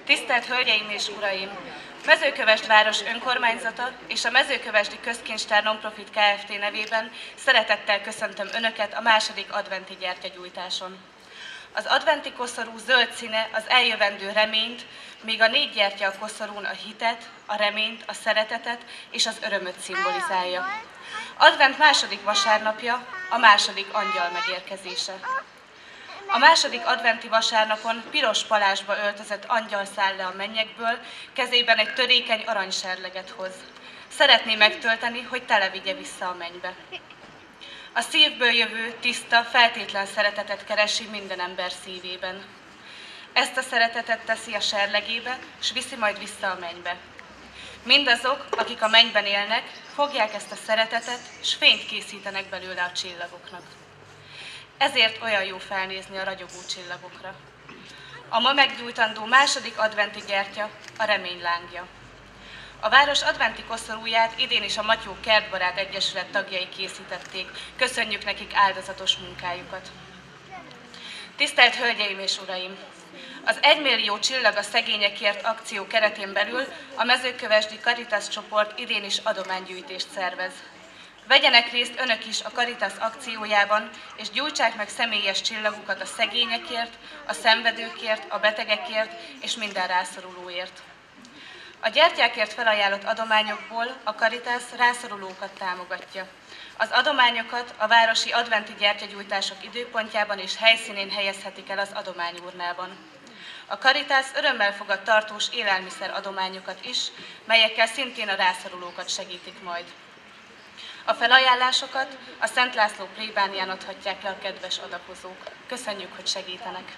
Tisztelt Hölgyeim és Uraim! Mezőkövesd város önkormányzata és a Mezőkövesdi Közkincstár Nonprofit Kft. Nevében szeretettel köszöntöm Önöket a második adventi gyertyagyújtáson. Az adventi koszorú zöld színe az eljövendő reményt, míg a 4 gyertya a koszorún a hitet, a reményt, a szeretetet és az örömöt szimbolizálja. Advent második vasárnapja a második angyal megérkezése. A második adventi vasárnapon piros palásba öltözött angyal száll le a mennyekből, kezében egy törékeny aranyserleget hoz. Szeretné megtölteni, hogy tele vigye vissza a mennybe. A szívből jövő, tiszta, feltétlen szeretetet keresi minden ember szívében. Ezt a szeretetet teszi a serlegébe, s viszi majd vissza a mennybe. Mindazok, akik a mennyben élnek, fogják ezt a szeretetet, s fényt készítenek belőle a csillagoknak. Ezért olyan jó felnézni a ragyogó csillagokra. A ma meggyújtandó második adventi gyertya a remény lángja. A város adventi koszorúját idén is a Matyó Kertbarát Egyesület tagjai készítették. Köszönjük nekik áldozatos munkájukat. Tisztelt Hölgyeim és Uraim! Az 1 millió csillag a szegényekért akció keretén belül a Mezőkövesdi Caritas csoport idén is adománygyűjtést szervez. Vegyenek részt Önök is a Caritas akciójában, és gyújtsák meg személyes csillagukat a szegényekért, a szenvedőkért, a betegekért és minden rászorulóért. A gyertyákért felajánlott adományokból a Caritas rászorulókat támogatja. Az adományokat a városi adventi gyertyagyújtások időpontjában és helyszínén helyezhetik el az adományurnában. A Caritas örömmel fogad tartós élelmiszer adományokat is, melyekkel szintén a rászorulókat segítik majd. A felajánlásokat a Szent László plébánián adhatják le a kedves adakozók. Köszönjük, hogy segítenek!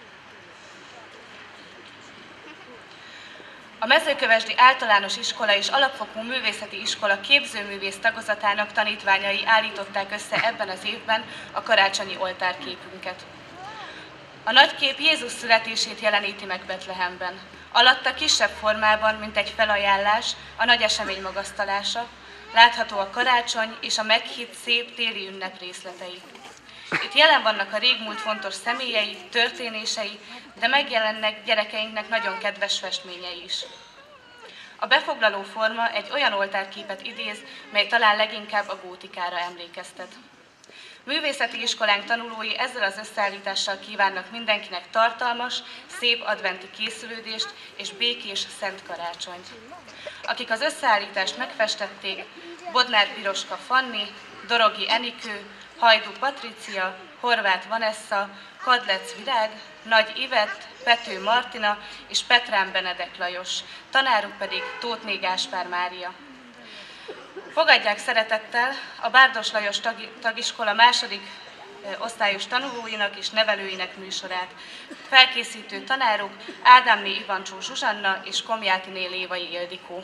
A Mezőkövesdi Általános Iskola és Alapfokú Művészeti Iskola képzőművész tagozatának tanítványai állították össze ebben az évben a karácsonyi oltárképünket. A nagykép Jézus születését jeleníti meg Betlehemben. Alatta kisebb formában, mint egy felajánlás, a nagy esemény magasztalása, látható a karácsony és a meghitt szép téli ünnep részletei. Itt jelen vannak a régmúlt fontos személyei, történései, de megjelennek gyerekeinknek nagyon kedves festményei is. A befoglaló forma egy olyan oltárképet idéz, mely talán leginkább a gótikára emlékeztet. Művészeti iskolánk tanulói ezzel az összeállítással kívánnak mindenkinek tartalmas, szép adventi készülődést és békés szent karácsonyt. Akik az összeállítást megfestették, Bodnár Piroska Fanni, Dorogi Enikő, Hajdú Patricia, Horváth Vanessa, Kadlec Virág, Nagy Ivett, Pető Martina és Petrán Benedek Lajos, tanáruk pedig Tóthné Gáspár Mária. Fogadják szeretettel a Bárdos Lajos tagiskola második osztályos tanulóinak és nevelőinek műsorát. Felkészítő tanárok Ádámné Ivancsó Zsuzsanna és Komjátiné Lévai Ildikó.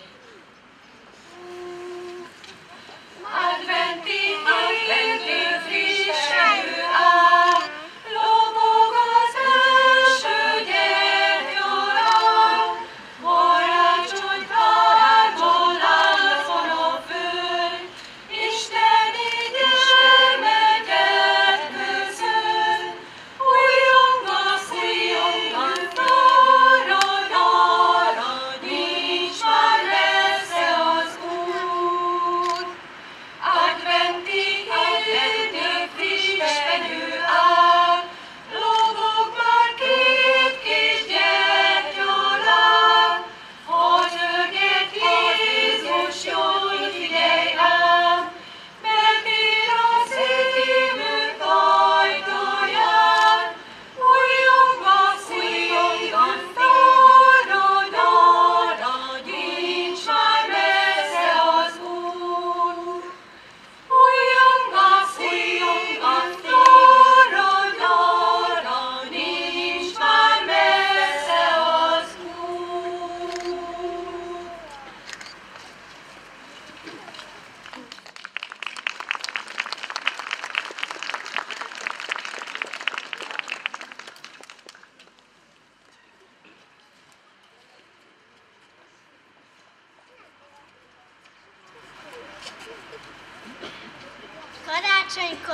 Adventi frisseső áll, lobog az első gyertyarán, karácsony karácsony láncon a föld, Isteni gyermeket közöl, újjongasz, arra, nincs már messze az út. Adventi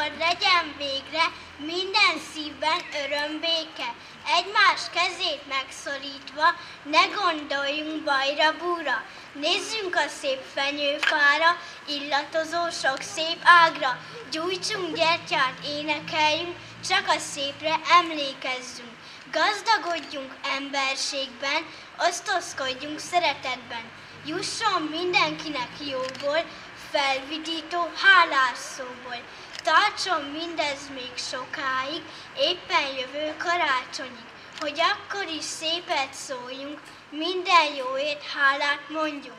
hadd legyen végre minden szívben örömbéke. Egymás kezét megszorítva, ne gondoljunk bajra, búra. Nézzünk a szép fenyőfára, illatozó sok szép ágra. Gyújtsunk gyertyát, énekeljünk, csak a szépre emlékezzünk. Gazdagodjunk emberségben, osztozkodjunk szeretetben. Jusson mindenkinek jóból, felvidító, hálás szóból. Tartson mindez még sokáig, éppen jövő karácsonyig, hogy akkor is szépet szóljunk, minden jóért hálát mondjunk.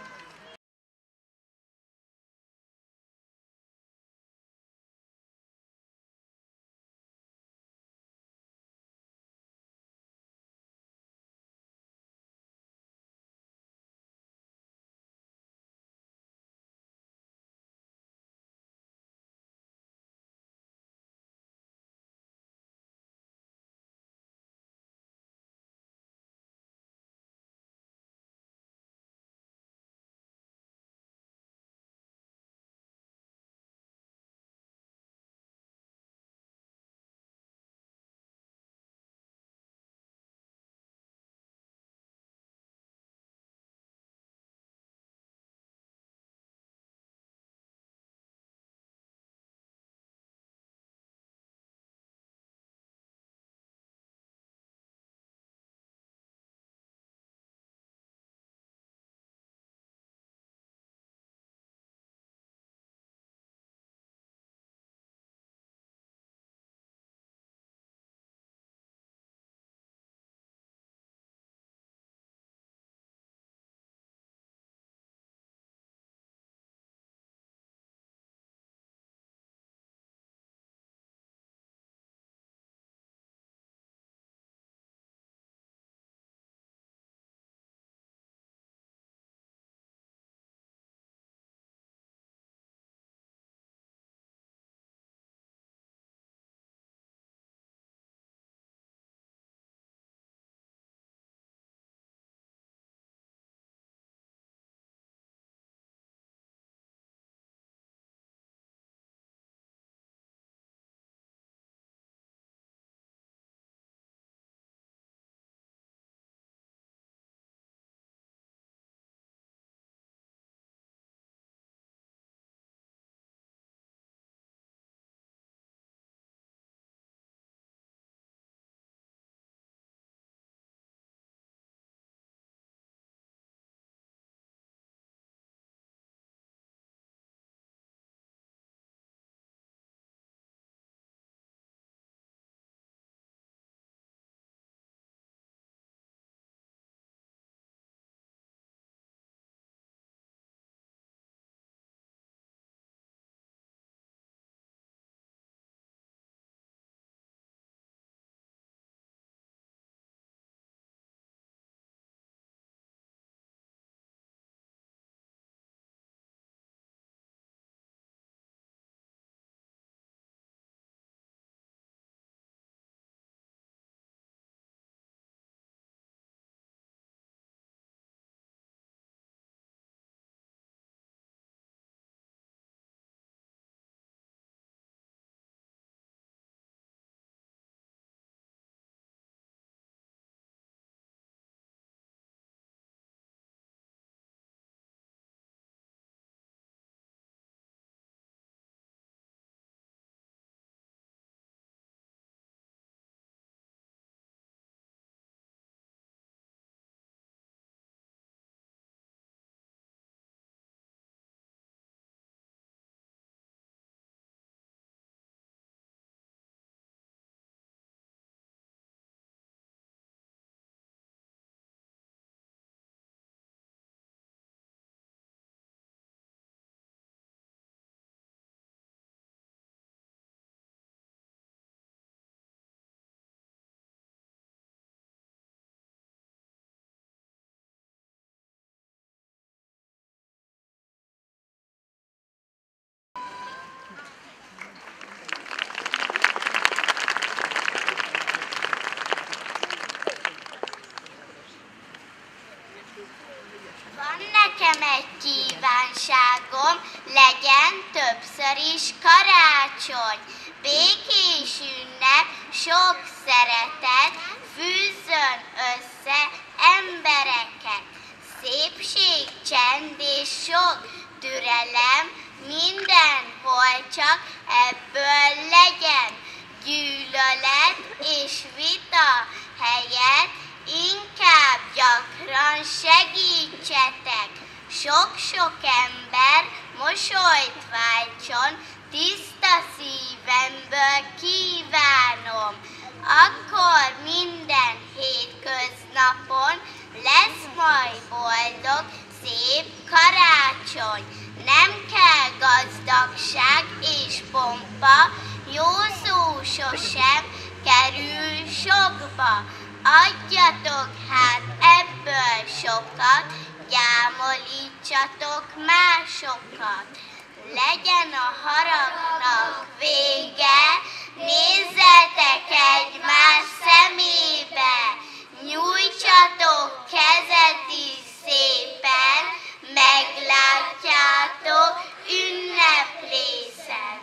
Nekem egy kívánságom, legyen többször is karácsony. békés ünnep, sok szeretet, fűzzön össze embereket. Szépség, csend és sok türelem, mindenhol csak ebből legyen. Gyűlölet és vita helyett inkább gyakran segítsetek. Sok-sok ember mosolyt váltson, tiszta szívemből kívánom. Akkor minden hétköznapon lesz majd boldog, szép karácsony. Nem kell gazdagság és pompa, jó szó sosem kerül sokba. Adjatok hát ebből sokat, gyámolítsatok másokat. Legyen a haragnak vége, nézzetek egymás szemébe, nyújtsatok kezet is szépen, meglátjátok ünneplészen.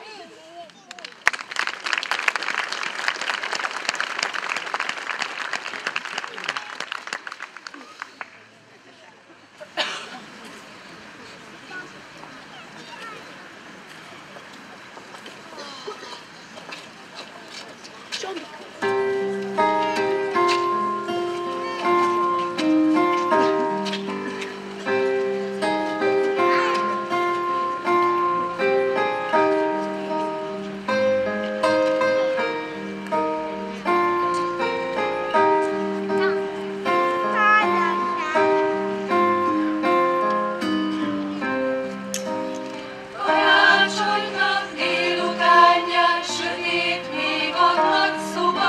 Karácsonynap délutánján sötét még a nagy szoba,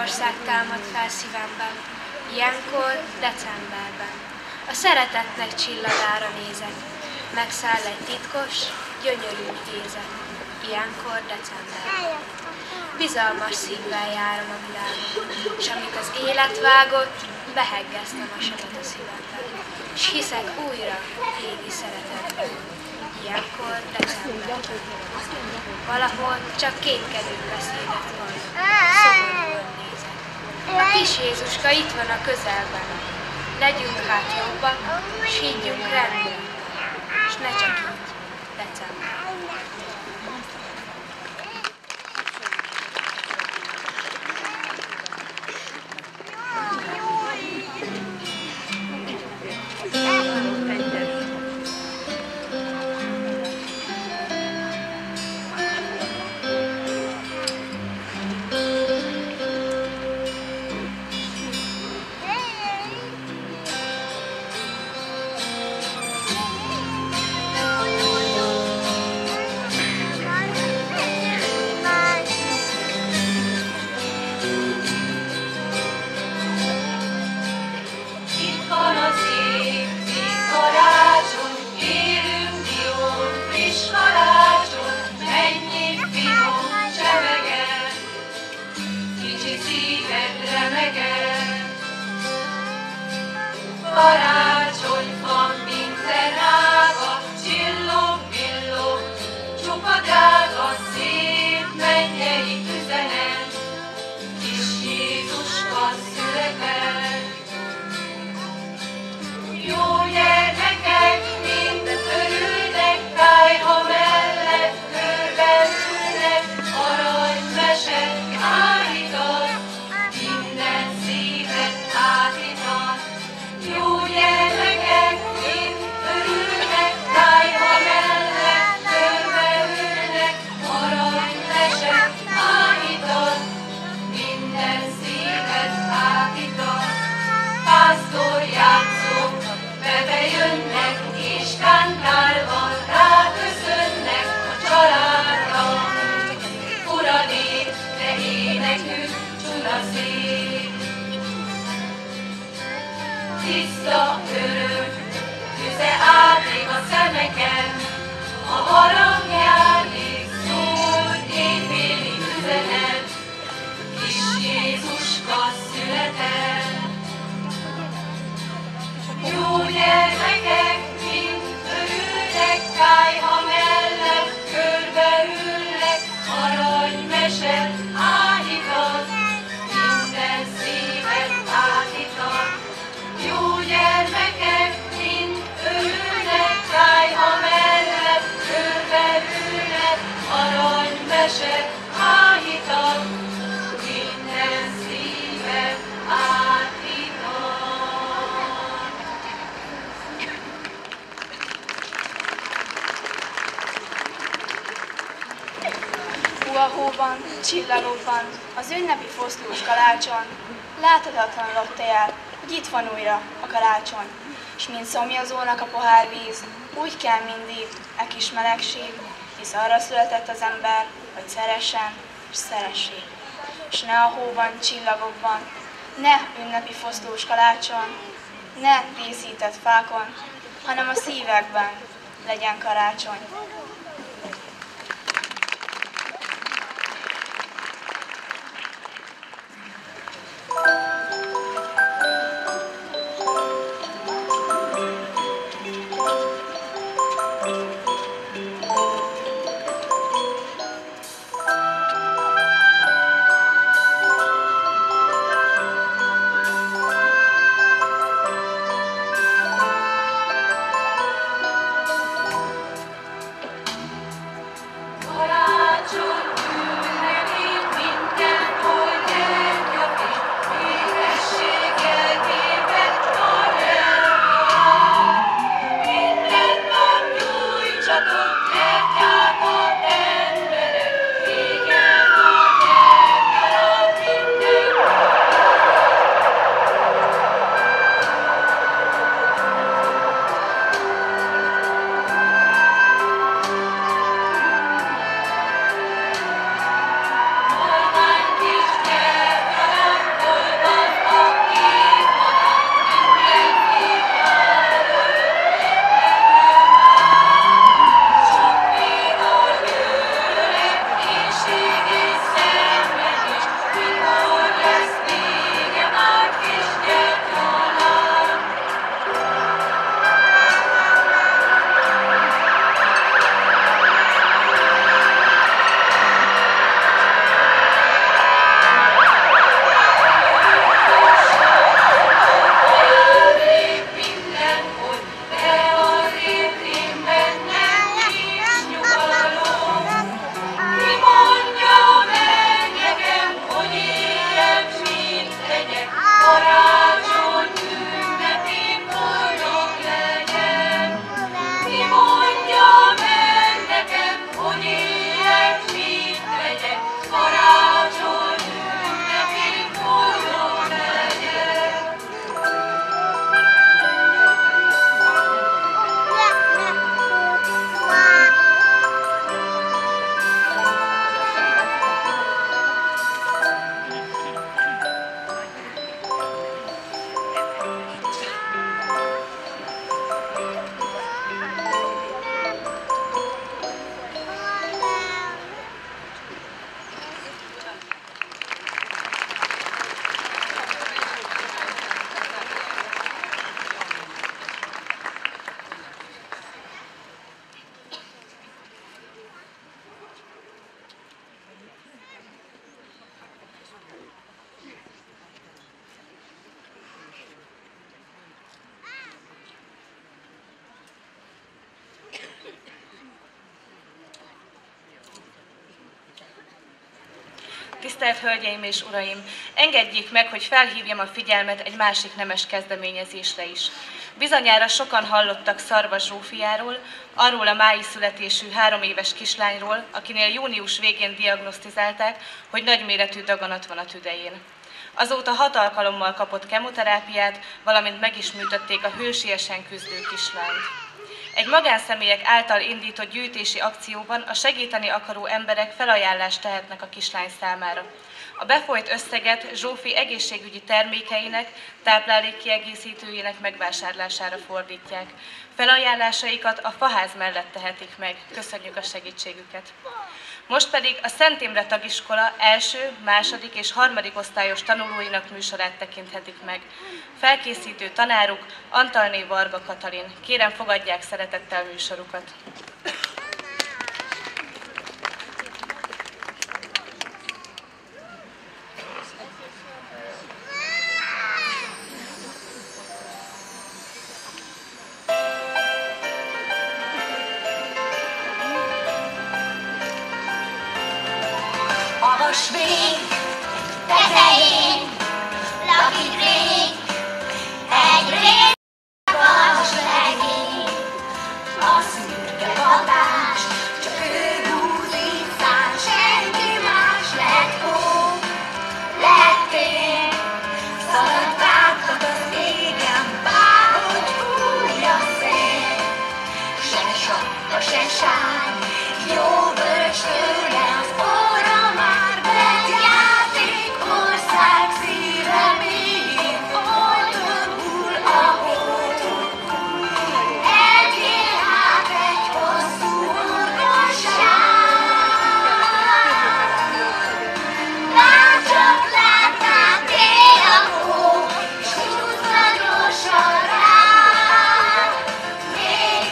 Mennyország támad fel szívemben, ilyenkor decemberben. A szeretetnek csillagára nézek, megszáll egy titkos, gyönyörű idézet, ilyenkor decemberben. Bizalmas szívvel járom a világot, s amíg az élet vágott, beheggeztem a sebet a szívemben, s hiszek újra égi szeretetben, ilyenkor decemberben. Valahol csak kétkedő beszédet van, szomorúan nézek. A kis Jézuska itt van a közelben, legyünk hát jobbak, s higgyünk rendben, s ne csak így, decemberben. Tiszta örök, tüze átég a szemeken, a harangjáig szól éjféli üzenet, kis Jézuska született. Jó gyermekek mind örülnek, kályha mellett körbeülnek, aranymese áhítat, minden szívet áhítat. Jó gyermekek mind örülnek, kályha mellett körbeülnek, aranymese áhítat, minden szívet áhítat. Hóban, csillagokban, az ünnepi foszlós kalácson, láthatatlan lopta el, hogy itt van újra a karácsony, s mint szomjazónak a pohárvíz, úgy kell mindig e kis melegség, hisz arra született az ember, hogy szeressen, s szeressék. S ne a hóban, csillagokban, ne ünnepi foszlós kalácson, ne díszített fákon, hanem a szívekben legyen karácsony. tisztelt Hölgyeim és Uraim! Engedjék meg, hogy felhívjam a figyelmet egy másik nemes kezdeményezésre is. Bizonyára sokan hallottak Szarvas Zsófiáról, arról a mái születésű 3 éves kislányról, akinél június végén diagnosztizálták, hogy nagyméretű daganat van a tüdején. Azóta 6 alkalommal kapott kemoterápiát, valamint meg is műtötték a hősiesen küzdő kislányt. Egy magánszemélyek által indított gyűjtési akcióban a segíteni akaró emberek felajánlást tehetnek a kislány számára. A befolyt összeget Zsófi egészségügyi termékeinek, táplálékkiegészítőjének megvásárlására fordítják. Felajánlásaikat a faház mellett tehetik meg. Köszönjük a segítségüket! Most pedig a Szent Imre Tagiskola első, második és harmadik osztályos tanulóinak műsorát tekinthetik meg. Felkészítő tanáruk Antalné Varga Katalin. Kérem, fogadják szeretettel műsorukat! Magas vég tetején lakik rég egy rég magas legény. A szürke hatás csak ő húzik szám, senki más lehet hó, lehet tél. Szaladt átlag az égen, bárhogy fúj a szél. Se sapka, se sány, jó vörös tőle az óra már vett játék, ország szíve mélyén folyton hull a hó. Egyél hát egy hosszú orvosság, lát csak látnám tél a hó, és húzza gyorsan rá. Még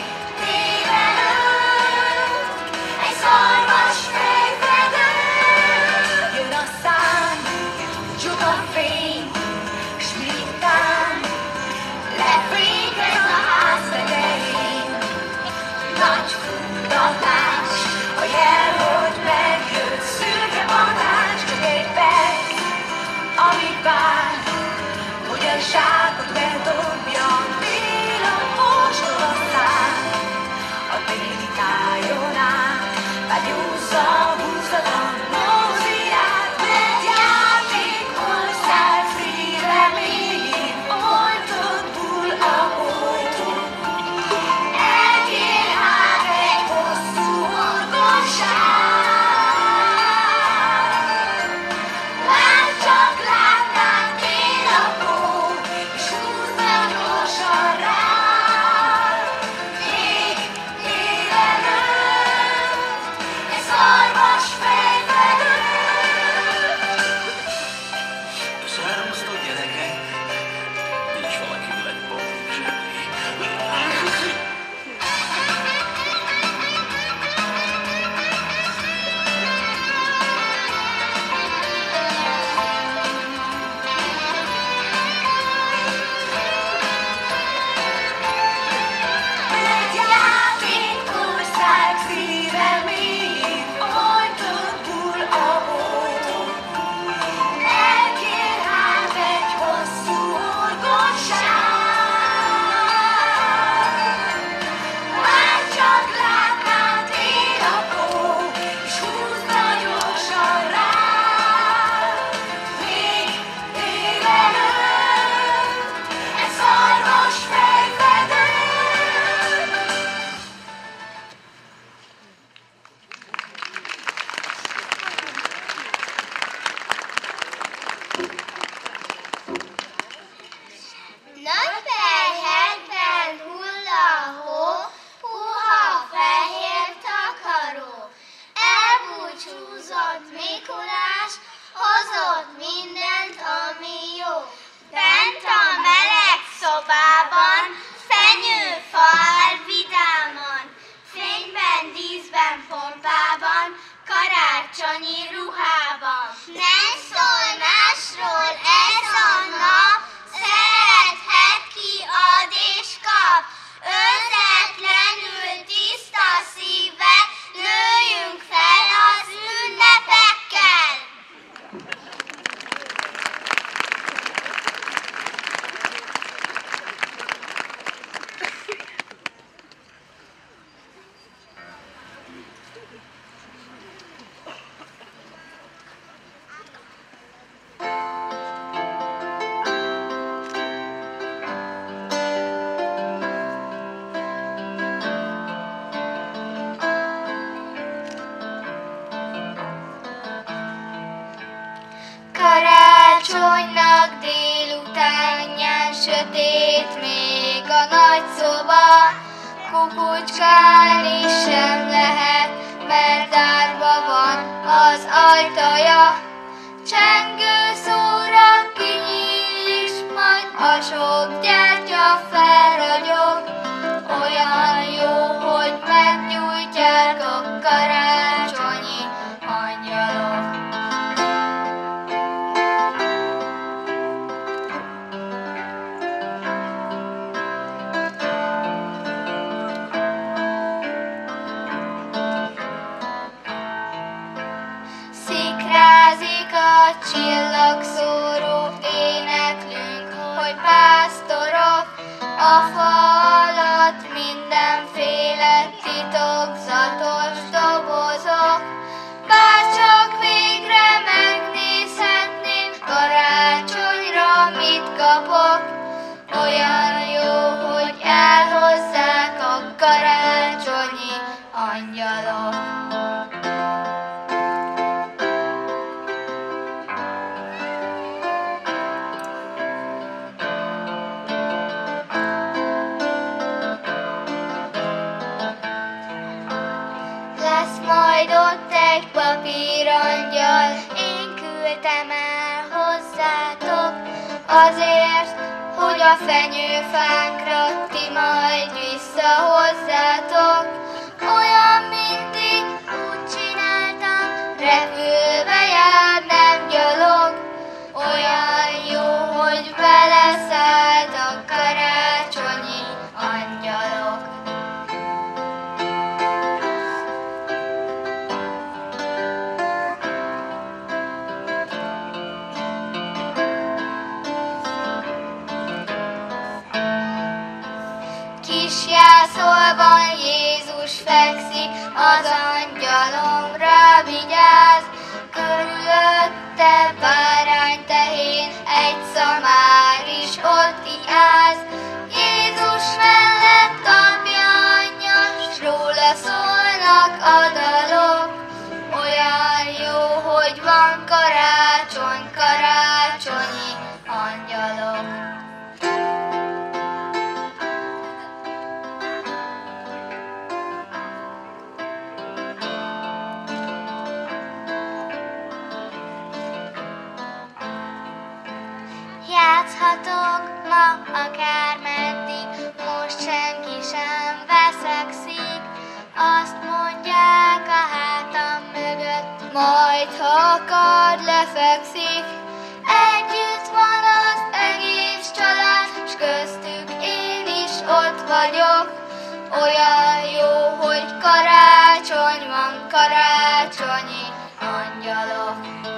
tévelőtt egy szarvas fejfedő, jön a szám, csupa fény, s miután lefékez a ház tetején. Nagy futtatás, a jel, hogy megjött, szürke patás, csak egy perc, amit vár, hogy a zsákot bedobja, tél a postol a szám. A téli tájon át, begyúzza a húzatlan móziát, mert játék ország szíve mélyén folyton hull a hó. Egyél hát egy hosszú orvosság, lát csak látnám tél a hó, sötét még a nagy szoba, kukucskálni sem lehet, mert tárva van az ajtaja. Csengő szóra kinyíl, s majd a sok gyertya felragyog. Olyan jó, hogy meggyújtják a karácsonyi angyalok. Szikrázik a csillagszóró, éneklünk, hogy pásztorok, a fa alatt mindenféle titokzatos dobozok. Bárcsak végre megnézhetném, karácsonyra mit kapok. Olyan jó, hogy elhozzák a karácsonyi angyalok. Majd ott egy papírangyal, én küldtem el hozzátok, azért, hogy a fenyőfánkra ti majd visszahozzátok. Olyan mindig úgy csináltam, repülve jár, nem gyalog. Olyan jó, hogy beleszállt a karácsonyi angyalok. Jászolban Jézus fekszik, az angyalomra vigyáz. Körülötte báránytehén, egy szamár is ott iház. Jézus mellett apja anyja, s róla szólnak a dalok. Olyan jó, hogy van karácsony, karácsonyi angyalok. Játszhatok ma akármeddig, most senki sem veszekszik. Azt mondják a hátam mögött, majd ha akar lefekszik. Együtt van az egész család, s köztük én is ott vagyok. Olyan jó, hogy karácsony van, karácsonyi angyalok.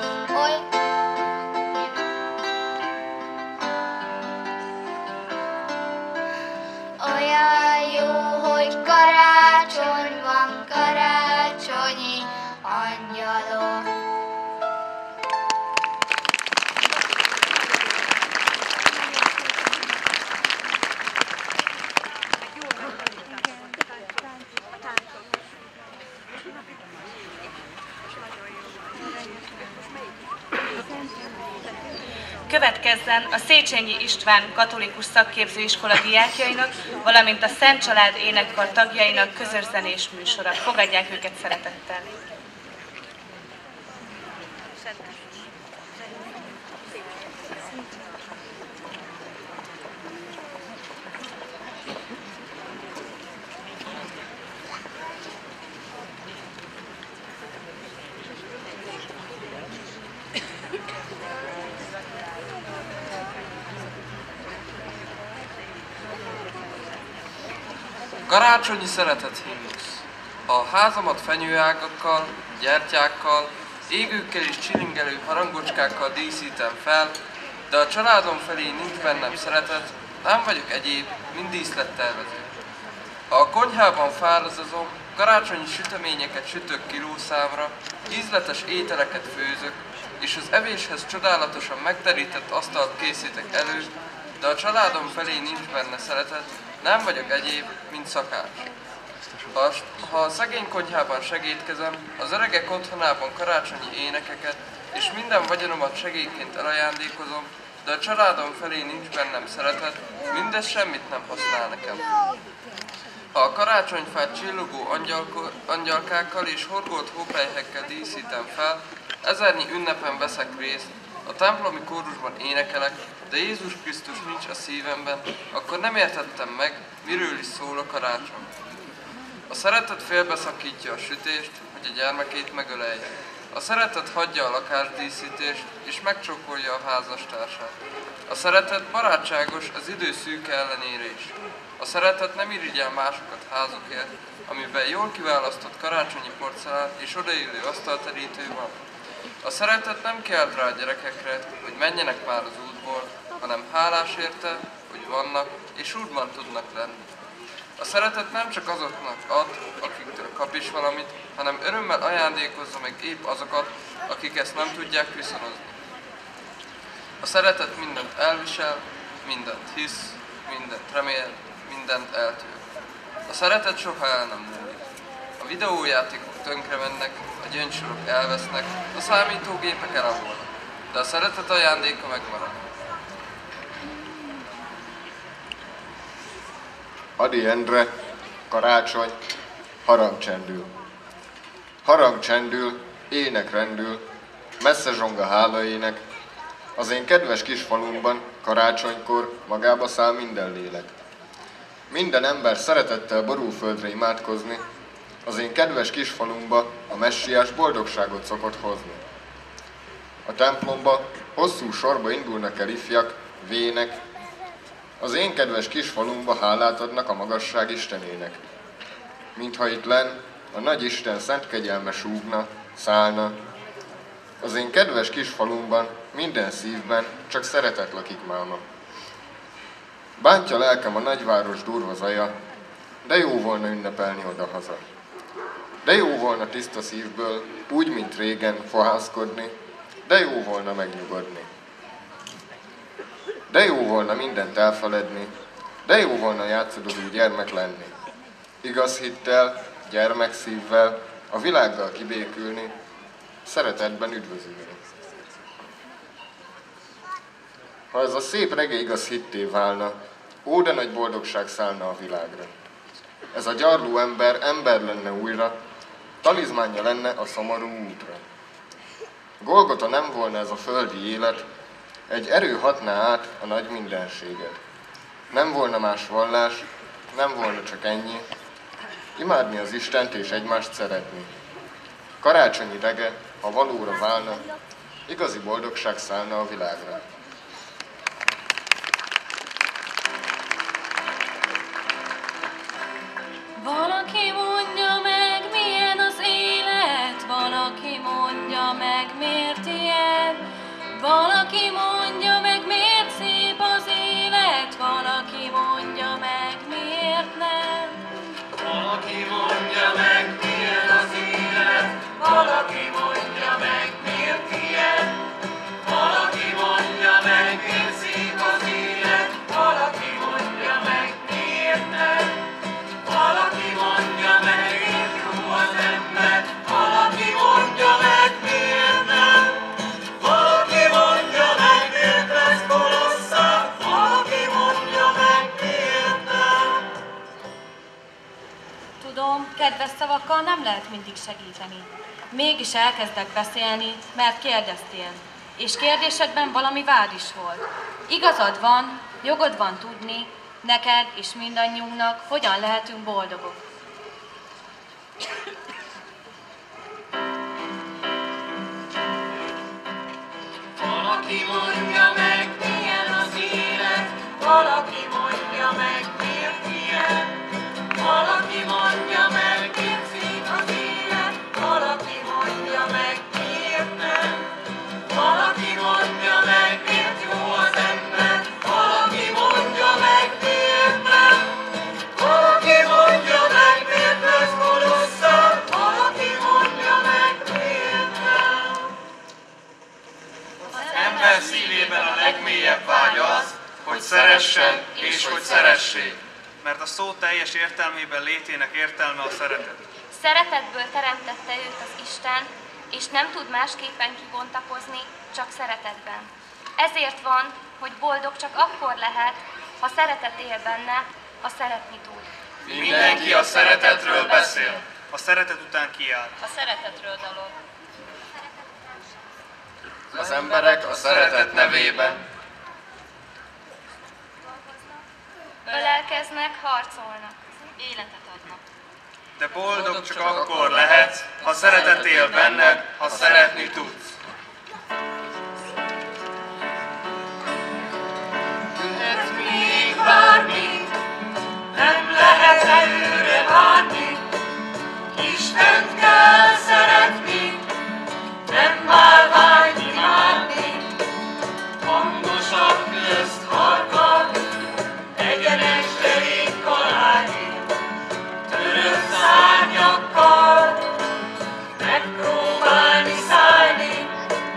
Olyan jó, hogy karácsony van, karácsonyi angyalok. Következzen a Széchenyi István Katolikus Szakképzőiskola diákjainak, valamint a Szent Család énekkar tagjainak közös zenés műsora. Fogadják őket szeretettel! Karácsonyi szeretet himnusz. A házamat fenyőágakkal, gyertyákkal, égőkkel és csilingelő harangocskákkal díszítem fel, de a családom felé nincs bennem szeretet, nem vagyok egyéb, mint díszlettervező. Ha a konyhában fáradozom, karácsonyi süteményeket sütök kilószámra, ízletes ételeket főzök, és az evéshez csodálatosan megterített asztalt készítek elő, de a családom felé nincs benne szeretet, nem vagyok egyéb, mint szakács. Ha a szegény konyhában segédkezem, az öregek otthonában karácsonyi énekeket, és minden vagyonomat segélyként elajándékozom, de a családom felé nincs bennem szeretet, mindez semmit nem használ nekem. Ha a karácsonyfát csillogó angyalkákkal és horgolt hópelyhekkel díszítem fel, ezernyi ünnepen veszek részt, a templomi kórusban énekelek, de Jézus Krisztus nincs a szívemben, akkor nem értettem meg, miről is szól a karácsony. A szeretet félbeszakítja a sütést, hogy a gyermekét megölelje. A szeretet hagyja a lakásdíszítést, és megcsókolja a házastársát. A szeretet barátságos az idő szűke ellenére is. A szeretet nem irigyel másokat házukért, amiben jól kiválasztott karácsonyi porcelán és odaillő asztalterítő van. A szeretet nem kiált rá a gyerekekre, hogy menjenek már az útból, hanem hálás érte, hogy vannak és útban tudnak lenni. A szeretet nem csak azoknak ad, akiktől kap is valamit, hanem örömmel ajándékozza meg épp azokat, akik ezt nem tudják viszonozni. A szeretet mindent elvisel, mindent hisz, mindent remél, mindent eltűr. A szeretet soha el nem múlik. A videójátékok tönkre mennek, a gyöngysorok elvesznek, a számítógépek elavulnak, de a szeretet ajándéka megmarad. Adi Endre, karácsony, harang csendül. Harang csendül, ének rendül, messze zsonga hálaének. Az én kedves kis falumban karácsonykor magába száll minden lélek. Minden ember szeretettel borul földre imádkozni, az én kedves kis falumba a messiás boldogságot szokott hozni. A templomba hosszú sorba indulnak el ifjak, vének, az én kedves kis falumba hálát adnak a magasság Istenének. Mintha itt lenn a nagy Isten szent kegyelme súgna, szállna. Az én kedves kis falumban, minden szívben csak szeretet lakik máma. Bántja lelkem a nagyváros durva zaja, de jó volna ünnepelni odahaza. De jó volna tiszta szívből, úgy, mint régen, fohászkodni, de jó volna megnyugodni. De jó volna mindent elfeledni, de jó volna játszadozó gyermek lenni. Igaz hittel, gyermekszívvel, a világgal kibékülni, szeretetben üdvözülni. Ha ez a szép rege igaz hitté válna, ó, de nagy boldogság szállna a világra. Ez a gyarló ember ember lenne újra, talizmánja lenne a szomorú útra. Golgota nem volna ez a földi élet, egy erő hatná át a nagy mindenséget. Nem volna más vallás, nem volna csak ennyi, imádni az Istent és egymást szeretni. Karácsonyi rege, ha valóra válna, igazi boldogság szállna a világra. Valaki mondja meg, milyen az élet, valaki mondja meg, miért ilyen, valaki mondja meg, miért szép az élet, valaki mondja meg, miért nem. Valaki mondja meg, milyen az élet, valaki mondja meg, miért ilyen. Valaki mondja meg, miért szép az élet, valaki mondja meg, miért nem. Valaki mondja meg, miért jó az ember, valaki mondja meg, miért nem. Valaki mondja meg, miért lesz kolosszál, valaki mondja meg, miért nem. Tudom, kedves szavakkal nem lehet mindig segíteni. Mégis elkezdek beszélni, mert kérdeztél, és kérdésedben valami vád is volt. Igazad van, jogod van tudni, neked és mindannyiunknak hogyan lehetünk boldogok. Valaki mondja meg, milyen az élet, valaki mondja meg, miért ilyen. Valaki mondja meg, miért szép az élet, valaki mondja meg, miért nem. Valaki mondja meg, miért jó az ember, valaki mondja meg, miért nem. Valaki mondja meg, miért lesz kolosszál, valaki mondja meg, miért nem. Az ember szívében a legmélyebb vágy az, hogy szeressen és hogy szeressék. Mert a szó teljes értelmében létének értelme a szeretet. Szeretetből teremtette őt az Isten, és nem tud másképpen kibontakozni, csak szeretetben. Ezért van, hogy boldog csak akkor lehet, ha szeretet él benne, ha szeretni tud. Mindenki a szeretetről beszél. A szeretet után kiáll. A szeretetről dalol. Az emberek a szeretet nevében Ölelkeznek, harcolnak. Életet adnak. De boldog csak akkor lehetsz, ha szeretet él benned, ha szeretni tudsz. Jöhet még bármi, nem lehet előre várni. Istent kell szeretni, nem bálványt imádni. Hangosabb közt harkal, egyenes derékkal állni. Törött szárnyakkal, megpróbálni szállni.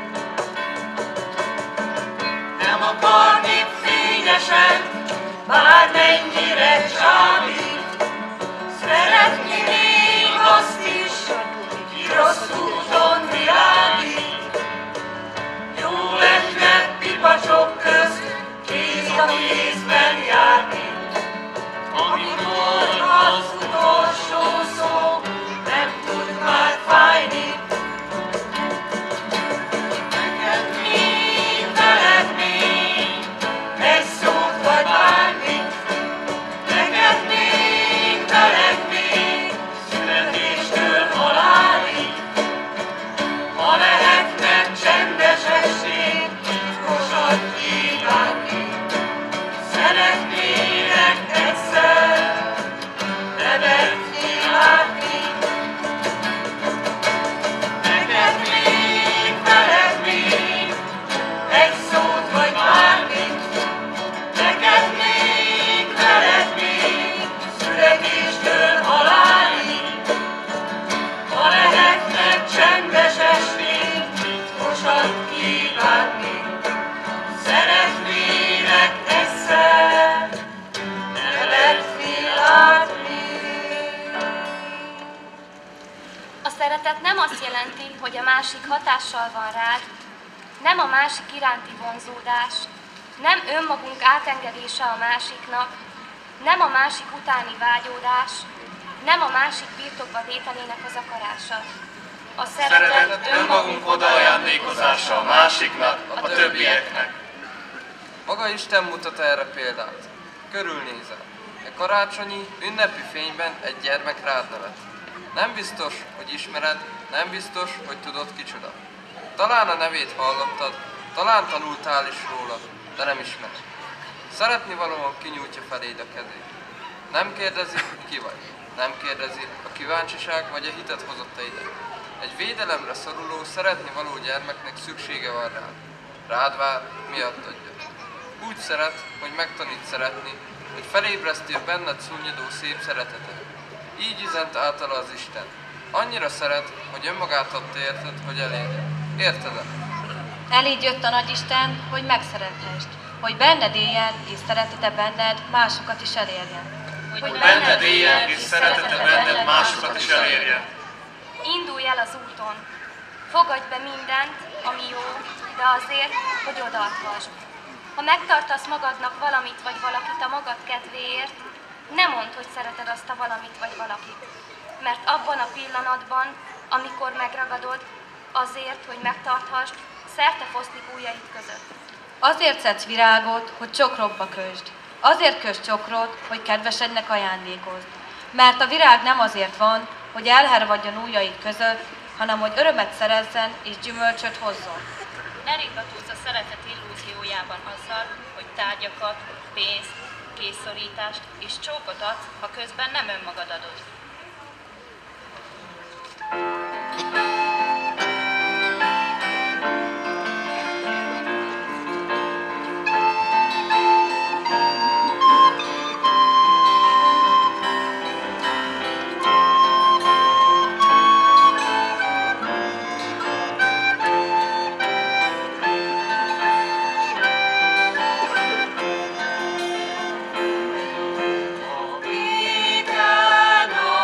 Nem akarni fényesen, bármennyire csábít. Szeretni még azt is, ki rossz úton világít. Jó lenne pipacsok közt, kéz a kézben járni. Amikor az utolsó szó nem tud már fájni. Neked még, veled még, egy szót vagy bármit. Neked még, veled még, születéstől halálig. Ha lehetne csendes estén, titkosat kívánni. Szeretnének egyszer nevetni, látni. Neked még, veled még, egy szót vagy bármit. Neked még, veled még, születéstől halálig. Ha lehetne csendes estén, titkosat kívánni. Szeretnének egyszer nevetni, látni. A szeretet nem azt jelenti, hogy a másik hatással van rád, nem a másik iránti vonzódás, nem önmagunk átengedése a másiknak, nem a másik utáni vágyódás, nem a másik birtokba vételének az akarása. A Szeretet önmagunk odaajándékozása a másiknak, a többieknek. Maga Isten mutat erre példát. Körülnézel. E karácsonyi, ünnepi fényben egy gyermek rád nevet. Nem biztos, hogy ismered, nem biztos, hogy tudod kicsoda. Talán a nevét hallottad, talán tanultál is róla, de nem ismered. Szeretni valóan kinyújtja feléd a kezét. Nem kérdezi, ki vagy. Nem kérdezi, a kíváncsiság vagy a hitet hozott ide. Egy védelemre szoruló, szeretni való gyermeknek szüksége van rád. Rád vár, miattad jött. Úgy szeret, hogy megtanít szeretni, hogy felébreszti a benned szunnyadó szép szeretetet. Így üzent általa az Isten. Annyira szeret, hogy önmagát adta érted, hogy elérje. Érted-e? Elégy jött a Nagyisten, hogy megszerethest, hogy benned éljen, és szeretete benned másokat is elérjen. Hogy benned éljen, és szeretete benned másokat is elérjen. Indulj el az úton. Fogadj be mindent, ami jó, de azért, hogy odaadhasd. Ha megtartasz magadnak valamit vagy valakit a magad kedvéért, ne mondd, hogy szereted azt a valamit vagy valakit. Mert abban a pillanatban, amikor megragadod, azért, hogy megtarthasd, szerte foszlik ujjaid között. Azért szedsz virágot, hogy csokrokba kösd. Azért kösd csokrot, hogy kedvesednek ajándékozd. Mert a virág nem azért van, hogy elhervadjon ujjaid között, hanem hogy örömet szerezzen és gyümölcsöt hozzon. Ne ringatózz a szeretet illúziójában azzal, hogy tárgyakat, pénzt, készszorítást és csókot adsz, ha közben nem önmagad adod. A béke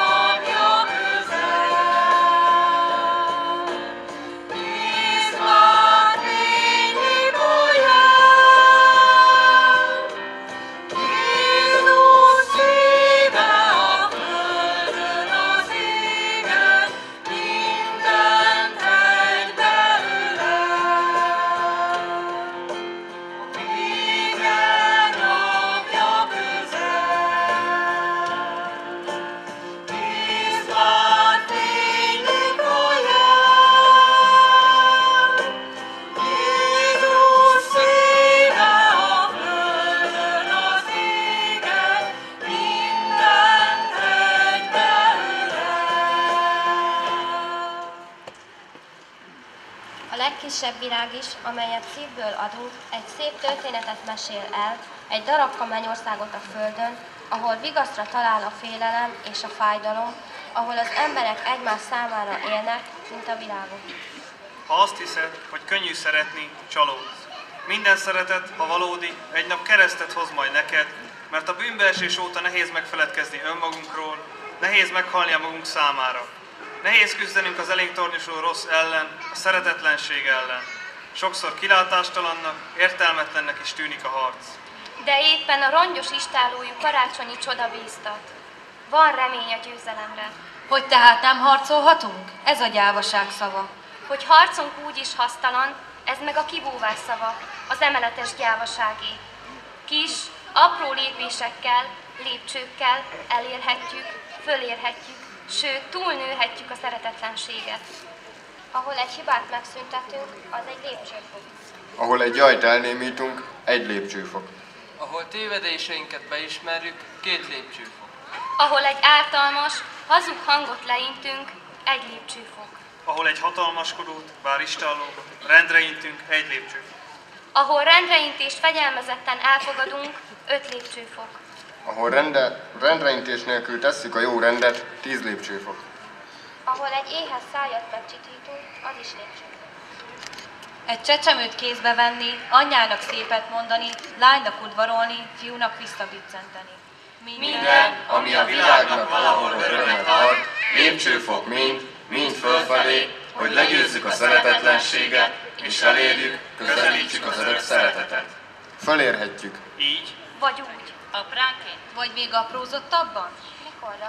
kisebb virág is, amelyet szívből adunk, egy szép történetet mesél el, egy darabka mennyországot a földön, ahol vigaszra talál a félelem és a fájdalom, ahol az emberek egymás számára élnek, mint a virágok. Ha azt hiszed, hogy könnyű szeretni, csalódsz. Minden szeretet, ha valódi, egy nap keresztet hoz majd neked, mert a bűnbeesés óta nehéz megfeledkezni önmagunkról, nehéz meghalni a magunk számára. Nehéz küzdenünk az elénk tornyosuló rossz ellen, a szeretetlenség ellen. Sokszor kilátástalannak, értelmetlennek is tűnik a harc. De éppen a rongyos istálójú karácsonyi csoda bíztat. Van remény a győzelemre. Hogy tehát nem harcolhatunk? Ez a gyávaság szava. Hogy harcunk úgy is hasztalan, ez meg a kibúvás szava, az emeletes gyávaságé. Kis, apró lépésekkel, lépcsőkkel elérhetjük, fölérhetjük, sőt, túlnőhetjük a szeretetlenséget. Ahol egy hibát megszüntetünk, az egy lépcsőfok. Ahol egy jajt elnémítunk, egy lépcsőfok. Ahol tévedéseinket beismerjük, 2 lépcsőfok. Ahol egy ártalmas, hazug hangot leintünk, egy lépcsőfok. Ahol egy hatalmaskodót, bár istalló, rendre intünk, 1 lépcsőfok. Ahol rendreintést fegyelmezetten elfogadunk, 5 lépcsőfok. Ahol rendreintés nélkül tesszük a jó rendet, 10 lépcsőfok. Ahol egy éhes szájat megcsitítunk, az is lépcsőfok. Egy csecsemőt kézbe venni, anyjának szépet mondani, lánynak udvarolni, fiúnak visszabiccenteni. Minden, ami a világnak valahol örömet ad, lépcsőfok mind fölfelé, hogy legyőzzük a szeretetlenséget, és elérjük, közelítsük az örök szeretetet. Fölérhetjük. Így. Vagy úgy. Apránként. Vagy még aprózottabban? Mikorra?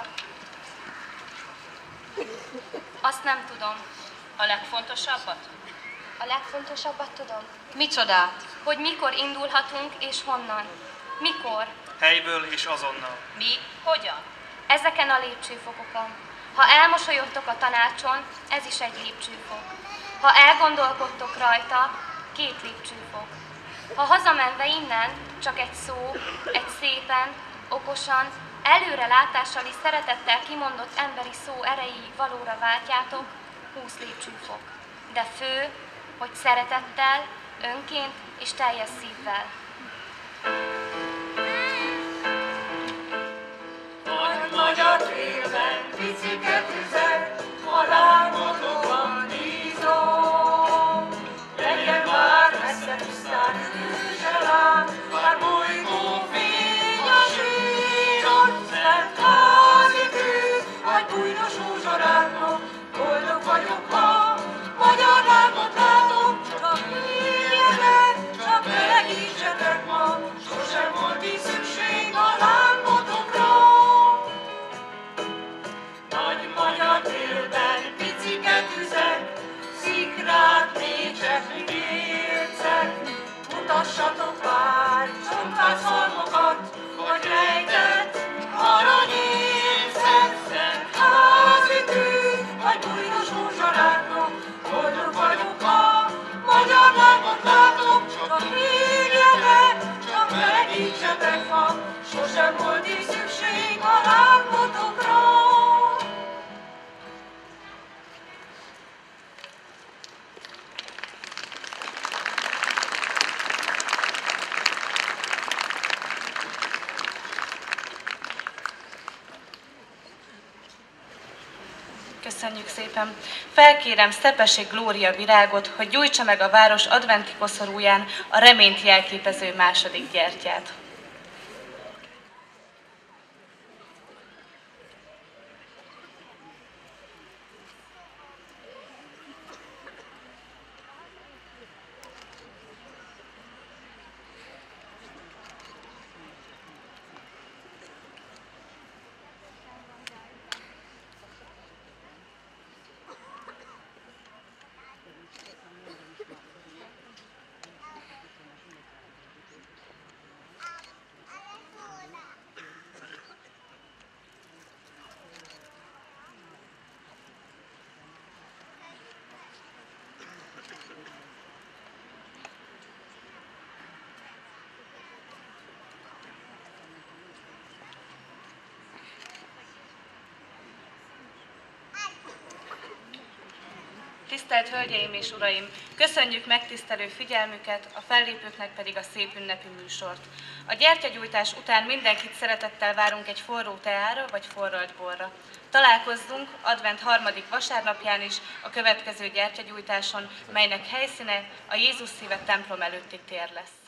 Azt nem tudom. A legfontosabbat? A legfontosabbat tudom. Micsodát? Hogy mikor indulhatunk és honnan. Mikor? Helyből és azonnal. Mi? Hogyan? Ezeken a lépcsőfokokon. Ha elmosolyodtok a tanácson, ez is egy lépcsőfok. Ha elgondolkodtok rajta, 2 lépcsőfok. Ha hazamenve innen csak egy szó, egy szépen, okosan, előre látással és szeretettel kimondott emberi szó erejéig valóra váltjátok, 20 lépcsőfok. De fő, hogy szeretettel, önként és teljes szívvel. Magyar térben picike tüzek, a lángodóban bízom. Legyen már messze tisztán hűse láng, már bolygó fény a síron, szent házi tű, vagy bújnos húzsoráknak, boldog vagyok, ha magyar lángot látom, csak írjetek, csak melegítsetek ma, sosem volt így szükség a lángotokra. Nagy magyar térben picike tüzek, szikrák, mécsek, mércek, mutassatok pár csontvászhalmokat, vagy rejtett aranyércet, szent házi tű, vagy bújnos húzsaráknak, boldog vagyok, ha magyar lángot látom, csak írjetek, csak melegítsetek ma, sosem volt így szükség a lángotokra. Köszönjük szépen! Felkérem Szepesi Glória virágot, hogy gyújtsa meg a város adventi koszorúján a reményt jelképező második gyertyát. Tisztelt Hölgyeim és Uraim! Köszönjük megtisztelő figyelmüket, a fellépőknek pedig a szép ünnepi műsort. A gyertyagyújtás után mindenkit szeretettel várunk egy forró teára vagy forralt borra. Találkozzunk advent 3. vasárnapján is a következő gyertyagyújtáson, melynek helyszíne a Jézus szíve templom előtti tér lesz.